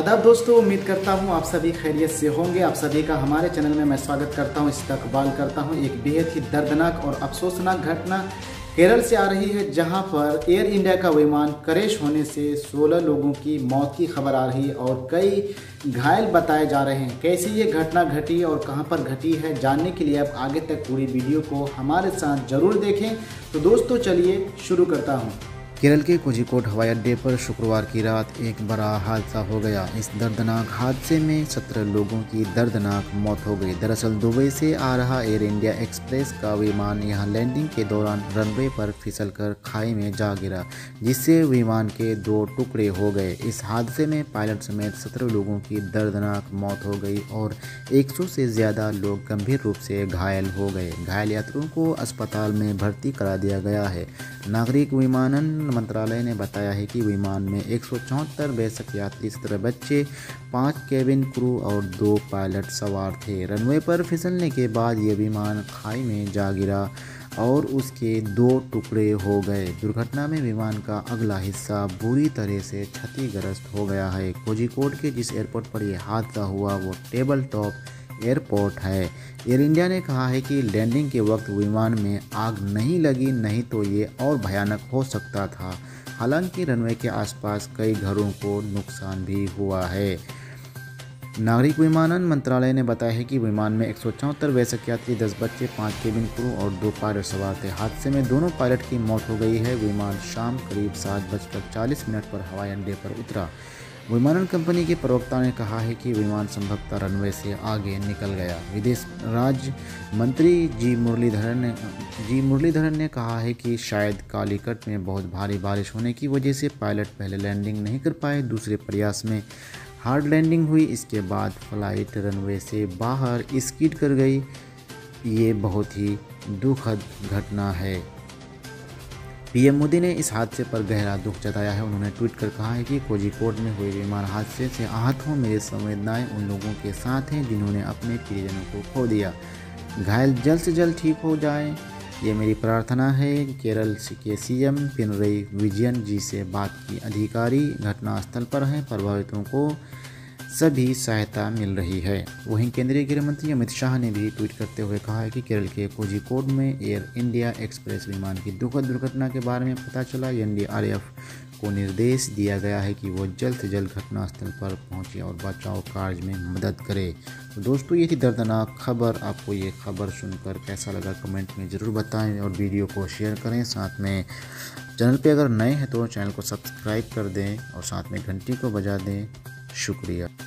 आदाब दोस्तों, उम्मीद करता हूँ आप सभी खैरियत से होंगे। आप सभी का हमारे चैनल में मैं स्वागत करता हूँ, इस्तकबाल करता हूँ। एक बेहद ही दर्दनाक और अफसोसनाक घटना केरल से आ रही है, जहां पर एयर इंडिया का विमान क्रैश होने से 16 लोगों की मौत की खबर आ रही है और कई घायल बताए जा रहे हैं। कैसे ये घटना घटी और कहां पर घटी है, जानने के लिए आप आगे तक पूरी वीडियो को हमारे साथ जरूर देखें। तो दोस्तों चलिए शुरू करता हूं। केरल के कोझिकोड हवाई अड्डे पर शुक्रवार की रात एक बड़ा हादसा हो गया। इस दर्दनाक हादसे में 17 लोगों की दर्दनाक मौत हो गई। दरअसल दुबई से आ रहा एयर इंडिया एक्सप्रेस का विमान यहां लैंडिंग के दौरान रनवे पर फिसलकर खाई में जा गिरा, जिससे विमान के 2 टुकड़े हो गए। इस हादसे में पायलट समेत 17 लोगों की दर्दनाक मौत हो गई और 100 से ज़्यादा लोग गंभीर रूप से घायल हो गए। घायल यात्रियों को अस्पताल में भर्ती करा दिया गया है। नागरिक विमानन मंत्रालय ने बताया है कि विमान में 174 बेशक यात्री, 17 बच्चे, 5 केबिन क्रू और 2 पायलट सवार थे। रनवे पर फिसलने के बाद ये विमान खाई में जा गिरा और उसके 2 टुकड़े हो गए। दुर्घटना में विमान का अगला हिस्सा बुरी तरह से क्षतिग्रस्त हो गया है। कोझिकोड के जिस एयरपोर्ट पर यह हादसा हुआ वो टेबल टॉप एयरपोर्ट है। एयर इंडिया ने कहा है कि लैंडिंग के वक्त विमान में आग नहीं लगी, नहीं तो ये और भयानक हो सकता था। हालांकि रनवे के आसपास कई घरों को नुकसान भी हुआ है। नागरिक विमानन मंत्रालय ने बताया है कि विमान में 174 बेशक यात्री, 10 बच्चे, 5 केबिन क्रू और 2 पायलट सवार थे। हादसे में दोनों पायलट की मौत हो गई है। विमान शाम करीब 7:40 पर हवाई अड्डे पर उतरा। विमानन कंपनी के प्रवक्ता ने कहा है कि विमान संभवतः रनवे से आगे निकल गया। विदेश राज्य मंत्री जी मुरलीधरन ने कहा है कि शायद कालीकट में बहुत भारी बारिश होने की वजह से पायलट पहले लैंडिंग नहीं कर पाए। दूसरे प्रयास में हार्ड लैंडिंग हुई। इसके बाद फ्लाइट रनवे से बाहर स्किड कर गई। ये बहुत ही दुखद घटना है। पीएम मोदी ने इस हादसे पर गहरा दुख जताया है। उन्होंने ट्वीट कर कहा है कि कोझिकोड में हुए विमान हादसे से आहत हों। मेरी संवेदनाएं उन लोगों के साथ हैं जिन्होंने अपने प्रियजनों को खो दिया। घायल जल्द से जल्द ठीक हो जाएं, ये मेरी प्रार्थना है। केरल के सीएम पिनरई विजयन जी से बात की। अधिकारी घटनास्थल पर हैं। प्रभावितों को सभी सहायता मिल रही है। वहीं केंद्रीय गृह मंत्री अमित शाह ने भी ट्वीट करते हुए कहा है कि केरल के कोझिकोड में एयर इंडिया एक्सप्रेस विमान की दुखद दुर्घटना के बारे में पता चला। एनडीआरएफ को निर्देश दिया गया है कि वो जल्द से जल्द घटनास्थल पर पहुंचे और बचाव कार्य में मदद करे। तो दोस्तों, ये थी दर्दनाक खबर। आपको ये खबर सुनकर कैसा लगा कमेंट में ज़रूर बताएं और वीडियो को शेयर करें। साथ में चैनल पे अगर नए हैं तो चैनल को सब्सक्राइब कर दें और साथ में घंटी को बजा दें। शुक्रिया।